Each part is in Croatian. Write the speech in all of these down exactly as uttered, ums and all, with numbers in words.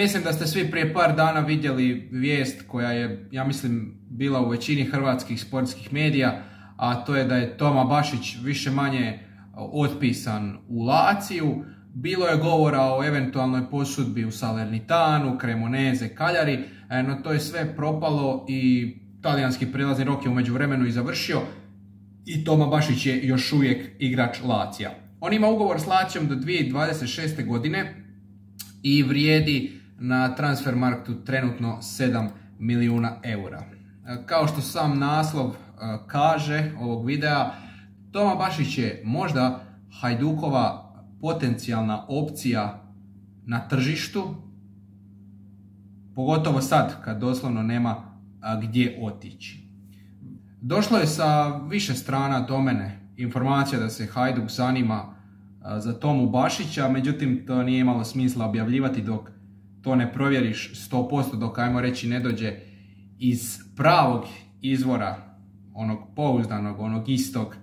Mislim da ste svi prije par dana vidjeli vijest koja je, ja mislim, bila u većini hrvatskih sportskih medija, a to je da je Toma Bašić više manje otpisan u Laziju. Bilo je govora o eventualnoj posudbi u Salernitanu, Cremoneze, Cagliari, no to je sve propalo i talijanski prelazni rok je u međuvremenu i završio i Toma Bašić je još uvijek igrač Lazija. On ima ugovor s Lazijom do dvije tisuće dvadeset šeste. godine i vrijedi na Transfermarktu trenutno sedam milijuna eura. Kao što sam naslov kaže ovog videa, Toma Bašić je možda Hajdukova potencijalna opcija na tržištu, pogotovo sad kad doslovno nema gdje otići. Došlo je sa više strana do mene informacija da se Hajduk zanima za Tomu Bašića, međutim to nije imalo smisla objavljivati dok to ne provjeriš sto posto, dok ajmo reći ne dođe iz pravog izvora, onog pouzdanog, onog istog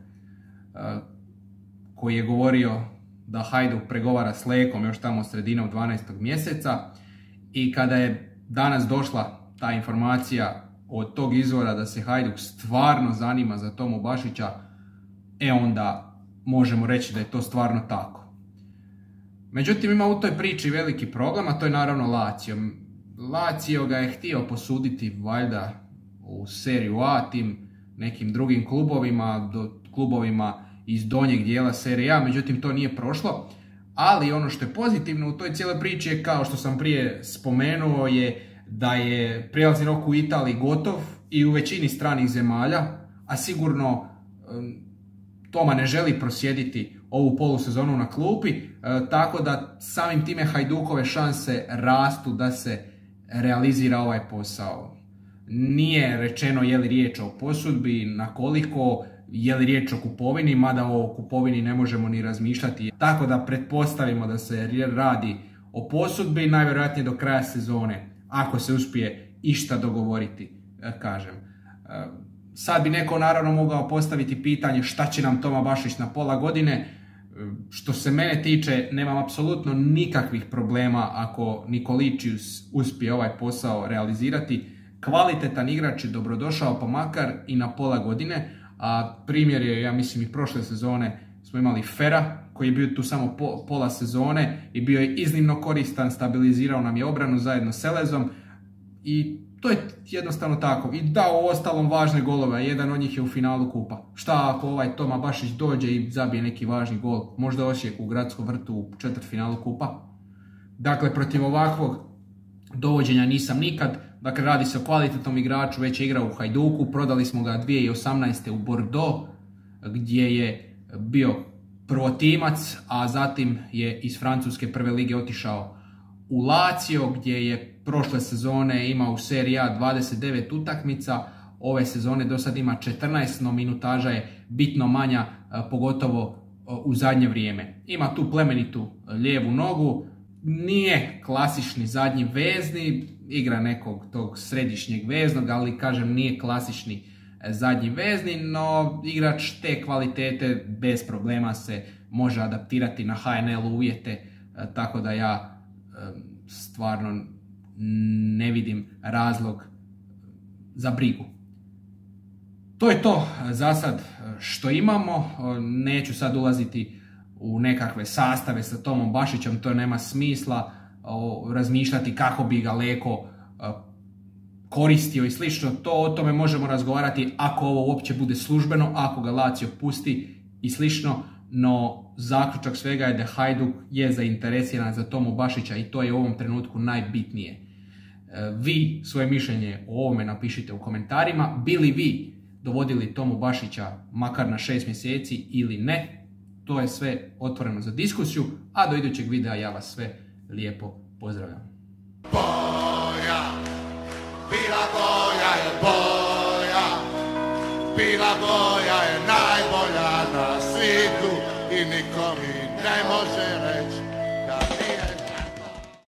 koji je govorio da Hajduk pregovara s Lekom još tamo sredinom dvanaestog mjeseca. I kada je danas došla ta informacija od tog izvora da se Hajduk stvarno zanima za Tomu Bašića, e onda možemo reći da je to stvarno tako. Međutim, ima u toj priči veliki problem, a to je naravno Lazio. Lazio ga je htio posuditi valjda u seriju A tim nekim drugim klubovima, do klubovima iz donjeg dijela serije A, međutim to nije prošlo. Ali ono što je pozitivno u toj cijeloj priči je, kao što sam prije spomenuo, je da je prijelazni rok u Italiji gotov i u većini stranih zemalja, a sigurno um, Toma ne želi prosjediti ovu polusezonu na klupi, e, tako da samim time Hajdukove šanse rastu da se realizira ovaj posao. Nije rečeno je li riječ o posudbi, na koliko, je li riječ o kupovini, mada o kupovini ne možemo ni razmišljati. Tako da pretpostavimo da se radi o posudbi, najvjerojatnije do kraja sezone, ako se uspije išta dogovoriti, kažem. Sad bi neko naravno mogao postaviti pitanje šta će nam Toma Bašić na pola godine. Što se mene tiče, nemam apsolutno nikakvih problema ako Nikoličius uspije ovaj posao realizirati. Kvalitetan igrač je dobrodošao pa makar i na pola godine, a primjer je, ja mislim, i prošle sezone smo imali Fera koji je bio tu samo po, pola sezone i bio je iznimno koristan, stabilizirao nam je obranu zajedno s Elezom i to je jednostavno tako. I dao u ostalom važne golove, jedan od njih je u finalu kupa. Šta ako ovaj Toma Bašić dođe i zabije neki važni gol, možda Osijek u Gradskom vrtu u četvrtfinalu kupa? Dakle, protiv ovakvog dovođenja nisam nikad. Dakle, radi se o kvalitetnom igraču, već je igrao u Hajduku, prodali smo ga dvije tisuće osamnaeste. u Bordeaux, gdje je bio prvotimac, a zatim je iz Francuske prve lige otišao u Lazio, gdje je prošle sezone imao u seriji A dvadeset devet utakmica, ove sezone do sad ima četrnaest, no minutaža je bitno manja, pogotovo u zadnje vrijeme. Ima tu plemenitu lijevu nogu, nije klasični zadnji vezni, igra nekog tog središnjeg veznog, ali kažem nije klasični zadnji vezni, no igrač te kvalitete bez problema se može adaptirati na H N L uvjete, tako da ja stvarno ne vidim razlog za brigu. To je to za sad što imamo. Neću sad ulaziti u nekakve sastave sa Tomom Bašićem, to nema smisla, razmišljati kako bi ga Leko koristio i slično. To o tome možemo razgovarati ako ovo uopće bude službeno, ako ga Lazio pusti i slično, no zaključak svega je da Hajduk je zainteresiran za Tomu Bašića i to je u ovom trenutku najbitnije. Vi svoje mišljenje o ovome napišite u komentarima. Bili vi dovodili Tomu Bašića makar na šest mjeseci ili ne? To je sve otvoreno za diskusiju, a do idućeg videa ja vas sve lijepo pozdravljam.